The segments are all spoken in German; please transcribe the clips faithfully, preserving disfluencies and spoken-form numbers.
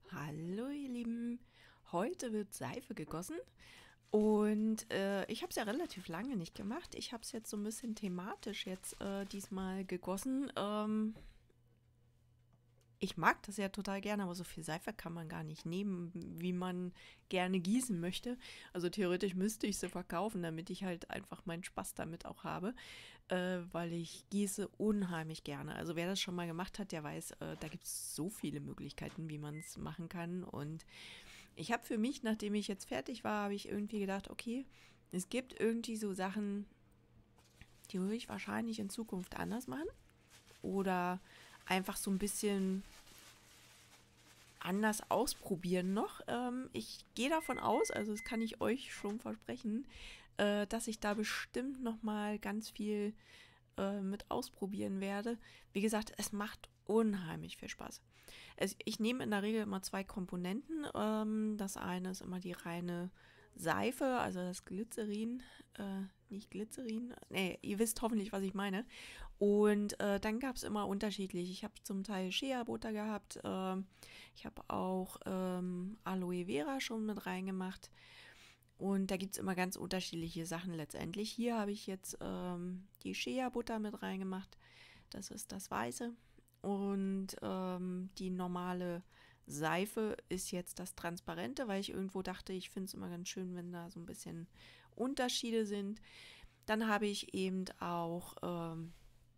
Hallo ihr Lieben, heute wird Seife gegossen und äh, ich habe es ja relativ lange nicht gemacht. Ich habe es jetzt so ein bisschen thematisch jetzt äh, diesmal gegossen. Ähm, ich mag das ja total gerne, aber so viel Seife kann man gar nicht nehmen, wie man gerne gießen möchte. Also theoretisch müsste ich sie verkaufen, damit ich halt einfach meinen Spaß damit auch habe, äh, weil ich gieße unheimlich gerne. Also wer das schon mal gemacht hat, der weiß, äh, da gibt es so viele Möglichkeiten, wie man es machen kann. Und ich habe für mich, nachdem ich jetzt fertig war, habe ich irgendwie gedacht, okay, es gibt irgendwie so Sachen, die würde ich wahrscheinlich in Zukunft anders machen oder einfach so ein bisschen anders ausprobieren noch. Ähm, ich gehe davon aus, also das kann ich euch schon versprechen, äh, dass ich da bestimmt noch mal ganz viel äh, mit ausprobieren werde. Wie gesagt, es macht unheimlich viel Spaß. Es, ich nehme in der Regel immer zwei Komponenten. Ähm, das eine ist immer die reine Seife, also das Glycerin, äh, nicht Glycerin, nee, ihr wisst hoffentlich, was ich meine. Und äh, dann gab es immer unterschiedlich. Ich habe zum Teil Shea-Butter gehabt, ähm, ich habe auch ähm, Aloe Vera schon mit reingemacht. Und da gibt es immer ganz unterschiedliche Sachen letztendlich. Hier habe ich jetzt ähm, die Shea-Butter mit reingemacht. Das ist das Weiße. Und ähm, die normale Seife ist jetzt das Transparente, weil ich irgendwo dachte, ich finde es immer ganz schön, wenn da so ein bisschen Unterschiede sind. Dann habe ich eben auch ähm,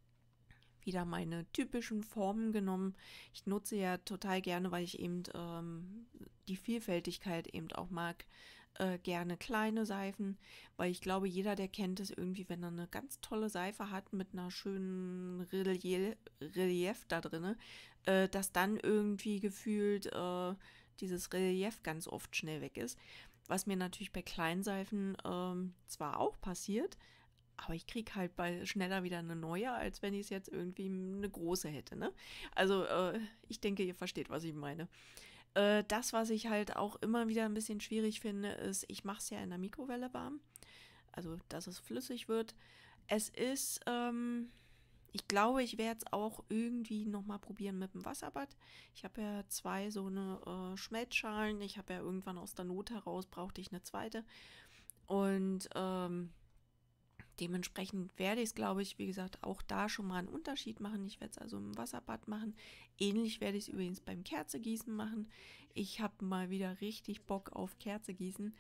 wieder meine typischen Formen genommen. Ich nutze ja total gerne, weil ich eben ähm, die Vielfältigkeit eben auch mag, äh, gerne kleine Seifen, weil ich glaube, jeder, der kennt es irgendwie, wenn er eine ganz tolle Seife hat mit einer schönen Relief, Relief da drin, äh, dass dann irgendwie gefühlt äh, dieses Relief ganz oft schnell weg ist. Was mir natürlich bei Kleinseifen ähm, zwar auch passiert, aber ich kriege halt bei schneller wieder eine neue, als wenn ich es jetzt irgendwie eine große hätte. Ne? Also äh, ich denke, ihr versteht, was ich meine. Äh, das, was ich halt auch immer wieder ein bisschen schwierig finde, ist, ich mache es ja in der Mikrowelle warm. Also, dass es flüssig wird. Es ist, ähm, ich glaube, ich werde es auch irgendwie nochmal probieren mit dem Wasserbad. Ich habe ja zwei so eine äh, Schmelzschalen. Ich habe ja irgendwann aus der Not heraus brauchte ich eine zweite. Und ähm, dementsprechend werde ich es, glaube ich, wie gesagt, auch da schon mal einen Unterschied machen. Ich werde es also im Wasserbad machen. Ähnlich werde ich es übrigens beim Kerzegießen machen. Ich habe mal wieder richtig Bock auf Kerzegießen.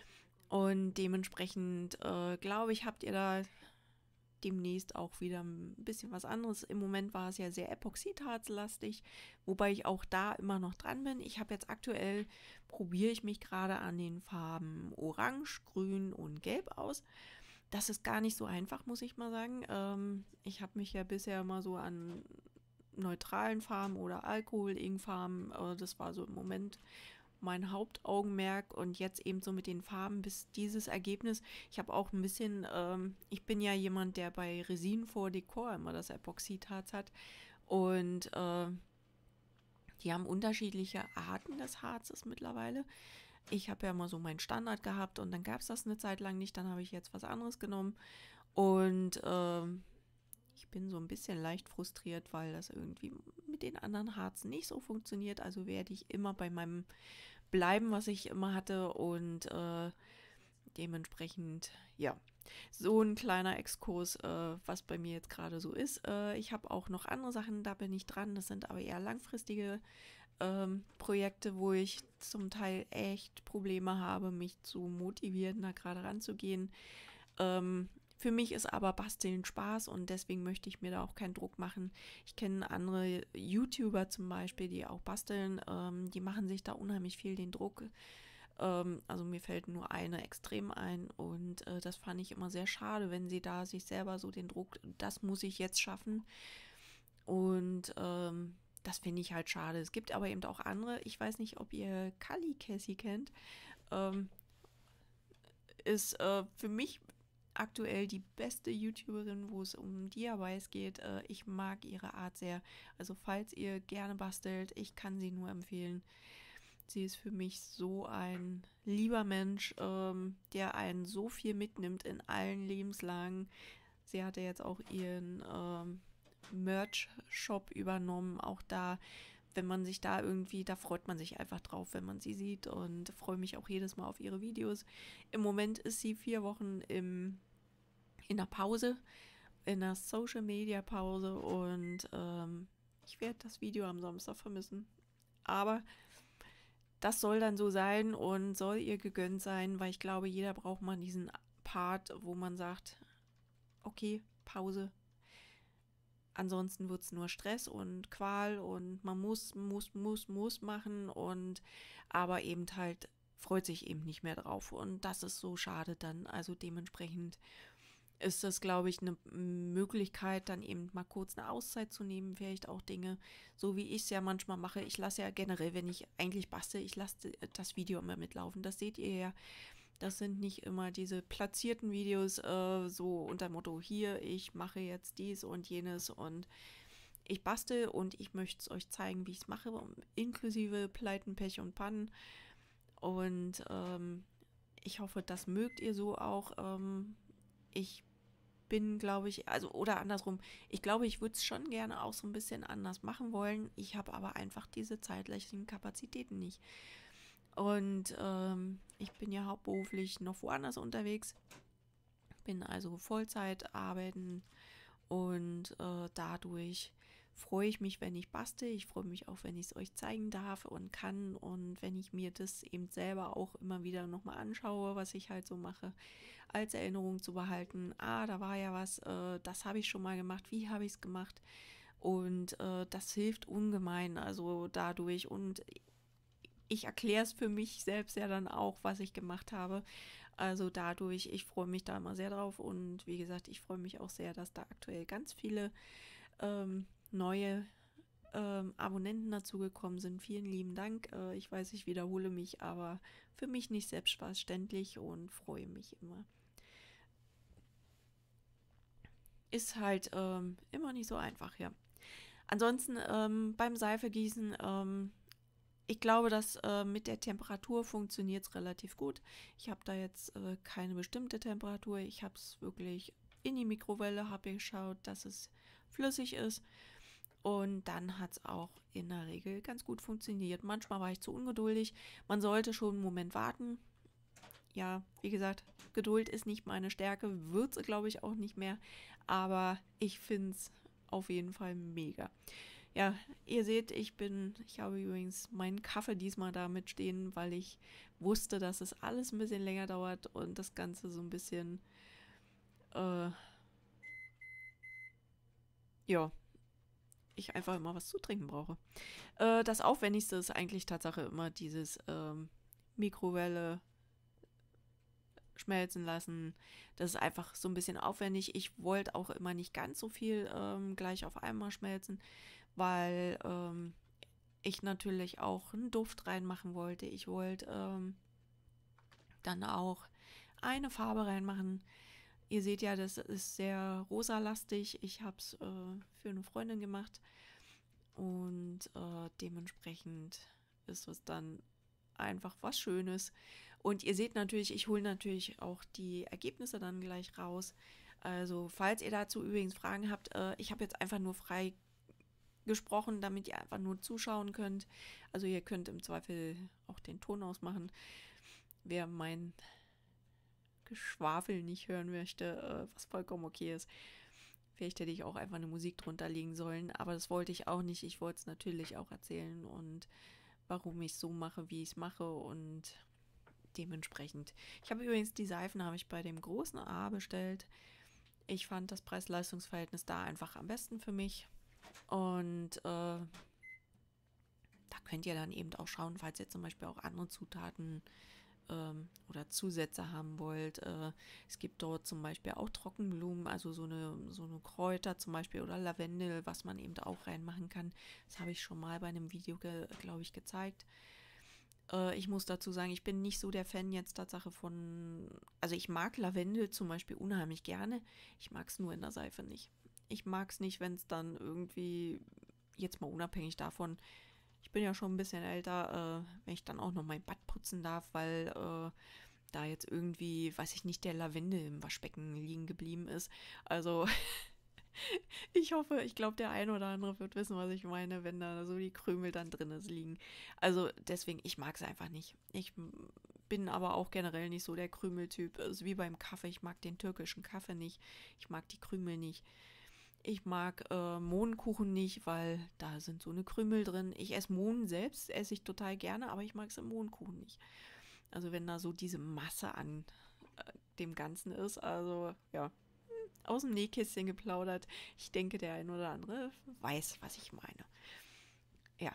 Und dementsprechend, äh, glaube ich, habt ihr da demnächst auch wieder ein bisschen was anderes. Im Moment war es ja sehr epoxidharzlastig, wobei ich auch da immer noch dran bin. Ich habe jetzt aktuell, probiere ich mich gerade an den Farben Orange, Grün und Gelb aus. Das ist gar nicht so einfach, muss ich mal sagen. Ähm, ich habe mich ja bisher immer so an neutralen Farben oder Alkohol-Ink-Farben, äh, das war so im Moment mein Hauptaugenmerk und jetzt eben so mit den Farben bis dieses Ergebnis. Ich habe auch ein bisschen, ähm, ich bin ja jemand, der bei Resin vor Dekor immer das Epoxidharz hat und äh, die haben unterschiedliche Arten des Harzes mittlerweile. Ich habe ja immer so meinen Standard gehabt und dann gab es das eine Zeit lang nicht, dann habe ich jetzt was anderes genommen und ähm, ich bin so ein bisschen leicht frustriert, weil das irgendwie mit den anderen Harzen nicht so funktioniert. Also werde ich immer bei meinem bleiben, was ich immer hatte und äh, dementsprechend, ja, so ein kleiner Exkurs, äh, was bei mir jetzt gerade so ist. Äh, ich habe auch noch andere Sachen, da bin ich dran. Das sind aber eher langfristige ähm, Projekte, wo ich zum Teil echt Probleme habe, mich zu motivieren, da gerade ranzugehen. Ähm, für mich ist aber Basteln Spaß und deswegen möchte ich mir da auch keinen Druck machen. Ich kenne andere YouTuber zum Beispiel, die auch basteln. Ähm, die machen sich da unheimlich viel den Druck. Ähm, also mir fällt nur eine extrem ein und äh, das fand ich immer sehr schade, wenn sie da sich selber so den Druck, das muss ich jetzt schaffen. Und ähm, das finde ich halt schade. Es gibt aber eben auch andere. Ich weiß nicht, ob ihr Kali Cassie kennt. Ähm, ist äh, für mich aktuell die beste YouTuberin, wo es um D I Ys geht. Äh, ich mag ihre Art sehr. Also falls ihr gerne bastelt, ich kann sie nur empfehlen. Sie ist für mich so ein lieber Mensch, ähm, der einen so viel mitnimmt in allen Lebenslagen. Sie hatte jetzt auch ihren ähm, Merch-Shop übernommen. Auch da wenn man sich da irgendwie, da freut man sich einfach drauf, wenn man sie sieht und freue mich auch jedes Mal auf ihre Videos. Im Moment ist sie vier Wochen im, in der Pause, in der Social Media Pause und ähm, ich werde das Video am Samstag vermissen. Aber das soll dann so sein und soll ihr gegönnt sein, weil ich glaube, jeder braucht mal diesen Part, wo man sagt, okay, Pause. Ansonsten wird es nur Stress und Qual und man muss, muss, muss, muss machen und aber eben halt freut sich eben nicht mehr drauf und das ist so schade dann. Also dementsprechend ist das, glaube ich, eine Möglichkeit, dann eben mal kurz eine Auszeit zu nehmen, vielleicht auch Dinge, so wie ich es ja manchmal mache. Ich lasse ja generell, wenn ich eigentlich bastel, ich lasse das Video immer mitlaufen. Das seht ihr ja. Das sind nicht immer diese platzierten Videos, äh, so unter dem Motto, hier, ich mache jetzt dies und jenes und ich bastel und ich möchte es euch zeigen, wie ich es mache, inklusive Pleiten, Pech und Pannen. Und ähm, ich hoffe, das mögt ihr so auch. Ähm, ich bin, glaube ich, also oder andersrum, ich glaube, ich würde es schon gerne auch so ein bisschen anders machen wollen. Ich habe aber einfach diese zeitlichen Kapazitäten nicht. Und ähm, ich bin ja hauptberuflich noch woanders unterwegs, bin also Vollzeit arbeiten und äh, dadurch freue ich mich, wenn ich bastel. Ich freue mich auch, wenn ich es euch zeigen darf und kann und wenn ich mir das eben selber auch immer wieder nochmal anschaue, was ich halt so mache, als Erinnerung zu behalten. Ah, da war ja was, äh, das habe ich schon mal gemacht, wie habe ich es gemacht? Und äh, das hilft ungemein, also dadurch und ich erkläre es für mich selbst ja dann auch, was ich gemacht habe. Also dadurch, ich freue mich da immer sehr drauf und wie gesagt, ich freue mich auch sehr, dass da aktuell ganz viele ähm, neue ähm, Abonnenten dazugekommen sind. Vielen lieben Dank. Äh, ich weiß, ich wiederhole mich, aber für mich nicht selbstverständlich und freue mich immer. Ist halt ähm, immer nicht so einfach, ja. Ansonsten ähm, beim Seifegießen, ähm, ich glaube, dass äh, mit der Temperatur funktioniert es relativ gut. Ich habe da jetzt äh, keine bestimmte Temperatur. Ich habe es wirklich in die Mikrowelle, habe geschaut, dass es flüssig ist. Und dann hat es auch in der Regel ganz gut funktioniert. Manchmal war ich zu ungeduldig. Man sollte schon einen Moment warten. Ja, wie gesagt, Geduld ist nicht meine Stärke, wird es, glaube ich, auch nicht mehr. Aber ich finde es auf jeden Fall mega. Ja, ihr seht, ich bin, ich habe übrigens meinen Kaffee diesmal da mitstehen, weil ich wusste, dass es alles ein bisschen länger dauert und das Ganze so ein bisschen, äh, ja, ich einfach immer was zu trinken brauche. Äh, das Aufwendigste ist eigentlich Tatsache immer dieses ähm, Mikrowelle schmelzen lassen. Das ist einfach so ein bisschen aufwendig. Ich wollte auch immer nicht ganz so viel ähm, gleich auf einmal schmelzen, weil ähm, ich natürlich auch einen Duft reinmachen wollte. Ich wollte ähm, dann auch eine Farbe reinmachen. Ihr seht ja, das ist sehr rosalastig. Ich habe es äh, für eine Freundin gemacht und äh, dementsprechend ist es dann einfach was Schönes. Und ihr seht natürlich, ich hole natürlich auch die Ergebnisse dann gleich raus. Also falls ihr dazu übrigens Fragen habt, äh, ich habe jetzt einfach nur frei gesprochen, damit ihr einfach nur zuschauen könnt. Also ihr könnt im Zweifel auch den Ton ausmachen. Wer mein Geschwafel nicht hören möchte, äh, was vollkommen okay ist. Vielleicht hätte ich auch einfach eine Musik drunter legen sollen, aber das wollte ich auch nicht. Ich wollte es natürlich auch erzählen und warum ich es so mache, wie ich es mache und dementsprechend. Ich habe übrigens die Seifen habe ich bei dem großen A bestellt. Ich fand das Preis-Leistungs-Verhältnis da einfach am besten für mich. Und äh, da könnt ihr dann eben auch schauen, falls ihr zum Beispiel auch andere Zutaten ähm, oder Zusätze haben wollt. Äh, es gibt dort zum Beispiel auch Trockenblumen, also so eine, so eine Kräuter zum Beispiel oder Lavendel, was man eben auch reinmachen kann. Das habe ich schon mal bei einem Video, glaube ich, gezeigt. Äh, ich muss dazu sagen, ich bin nicht so der Fan jetzt Tatsache von, also ich mag Lavendel zum Beispiel unheimlich gerne. Ich mag es nur in der Seife nicht. Ich mag es nicht, wenn es dann irgendwie, jetzt mal unabhängig davon, ich bin ja schon ein bisschen älter, äh, wenn ich dann auch noch mein Bad putzen darf, weil äh, da jetzt irgendwie, weiß ich nicht, der Lavendel im Waschbecken liegen geblieben ist. Also Ich hoffe, ich glaube, der ein oder andere wird wissen, was ich meine, wenn da so die Krümel dann drin liegen. Also deswegen, ich mag es einfach nicht. Ich m- bin aber auch generell nicht so der Krümeltyp. Also wie beim Kaffee, ich mag den türkischen Kaffee nicht. Ich mag die Krümel nicht. Ich mag äh, Mohnkuchen nicht, weil da sind so eine Krümel drin. Ich esse Mohn selbst, esse ich total gerne, aber ich mag es im Mohnkuchen nicht. Also wenn da so diese Masse an dem Ganzen ist, also ja, aus dem Nähkästchen geplaudert. Ich denke, der ein oder andere weiß, was ich meine. Ja,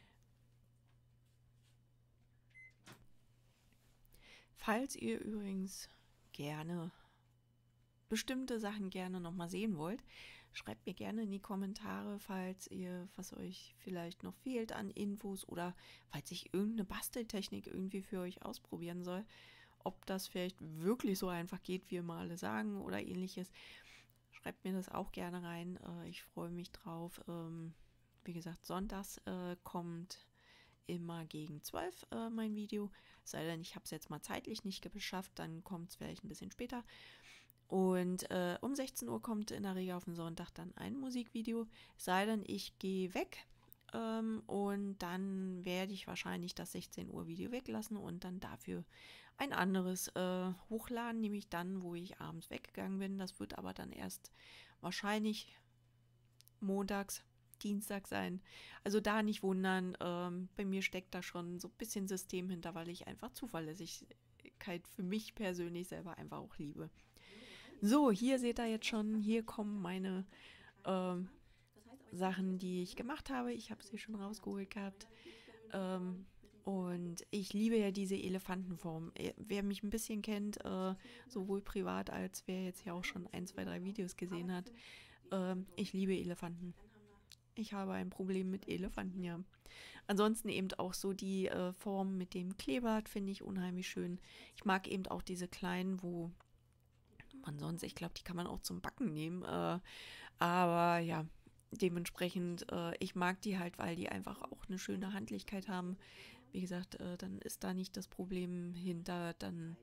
falls ihr übrigens gerne bestimmte Sachen gerne nochmal sehen wollt, schreibt mir gerne in die Kommentare, falls ihr, was euch vielleicht noch fehlt an Infos oder falls ich irgendeine Basteltechnik irgendwie für euch ausprobieren soll, ob das vielleicht wirklich so einfach geht, wie immer alle sagen oder ähnliches. Schreibt mir das auch gerne rein. Äh, ich freue mich drauf. Ähm, wie gesagt, sonntags äh, kommt immer gegen zwölf äh, mein Video. Sei denn, ich habe es jetzt mal zeitlich nicht geschafft, dann kommt es vielleicht ein bisschen später. Und äh, um sechzehn Uhr kommt in der Regel auf den Sonntag dann ein Musikvideo. Sei denn, ich gehe weg. Ähm, und dann werde ich wahrscheinlich das sechzehn Uhr Video weglassen und dann dafür ein anderes äh, hochladen, nämlich dann, wo ich abends weggegangen bin. Das wird aber dann erst wahrscheinlich montags, Dienstag sein. Also da nicht wundern, ähm, bei mir steckt da schon so ein bisschen System hinter, weil ich einfach Zuverlässigkeit für mich persönlich selber einfach auch liebe. So, hier seht ihr jetzt schon, hier kommen meine ähm, Sachen, die ich gemacht habe. Ich habe sie schon rausgeholt gehabt. Ähm, und ich liebe ja diese Elefantenform. Äh, Wer mich ein bisschen kennt, äh, sowohl privat als wer jetzt ja auch schon ein, zwei, drei Videos gesehen hat, ähm, ich liebe Elefanten. Ich habe ein Problem mit Elefanten, ja. Ansonsten eben auch so die äh, Form mit dem Kleeblatt finde ich unheimlich schön. Ich mag eben auch diese kleinen, wo man sonst, ich glaube, die kann man auch zum Backen nehmen. Äh, aber ja, dementsprechend, äh, ich mag die halt, weil die einfach auch eine schöne Handlichkeit haben. Wie gesagt, äh, dann ist da nicht das Problem hinter, dann,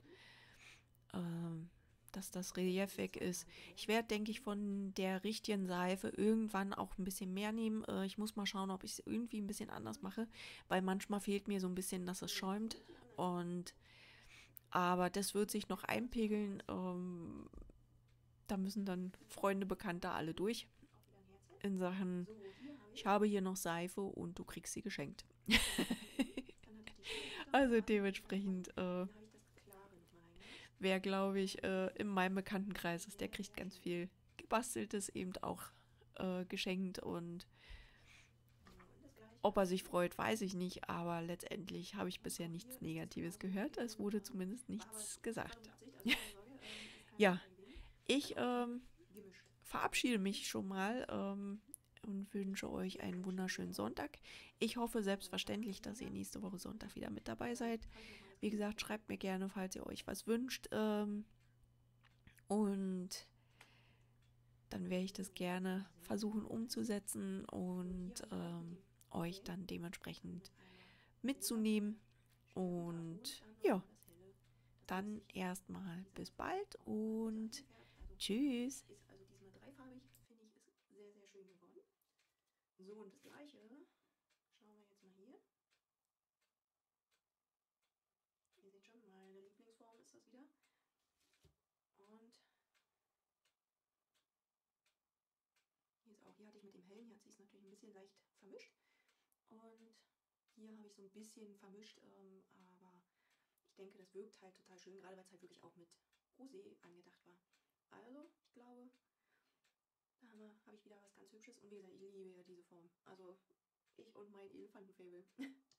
äh, dass das Relief weg ist. Ich werde, denke ich, von der richtigen Seife irgendwann auch ein bisschen mehr nehmen. Äh, ich muss mal schauen, ob ich es irgendwie ein bisschen anders mache, weil manchmal fehlt mir so ein bisschen, dass es schäumt. Und aber das wird sich noch einpegeln. Ähm, da müssen dann Freunde, Bekannte alle durch. In Sachen, ich habe hier noch Seife und du kriegst sie geschenkt. Also dementsprechend, äh, wer glaube ich äh, in meinem Bekanntenkreis ist, der kriegt ganz viel gebasteltes eben auch äh, geschenkt und ob er sich freut, weiß ich nicht, aber letztendlich habe ich bisher nichts Negatives gehört. Es wurde zumindest nichts gesagt. Ja, ich ähm, verabschiede mich schon mal ähm, und wünsche euch einen wunderschönen Sonntag. Ich hoffe selbstverständlich, dass ihr nächste Woche Sonntag wieder mit dabei seid. Wie gesagt, schreibt mir gerne, falls ihr euch was wünscht. Ähm, und dann werde ich das gerne versuchen umzusetzen und ähm, euch dann dementsprechend mitzunehmen. Und ja, dann erstmal bis bald und tschüss. Ist also diesmal dreifarbig, finde ich, ist sehr, sehr schön geworden. So, und das gleiche schauen wir jetzt mal hier. Ihr seht schon, meine Lieblingsform ist das wieder. Und hier ist auch, hier hatte ich mit dem hellen, hier hat sich es natürlich ein bisschen leicht vermischt. Und hier habe ich so ein bisschen vermischt, ähm, aber ich denke, das wirkt halt total schön, gerade weil es halt wirklich auch mit Rosé angedacht war. Also, ich glaube, da habe hab ich wieder was ganz Hübsches. Und wie gesagt, ich liebe ja diese Form. Also, ich und mein Elefantenfaible.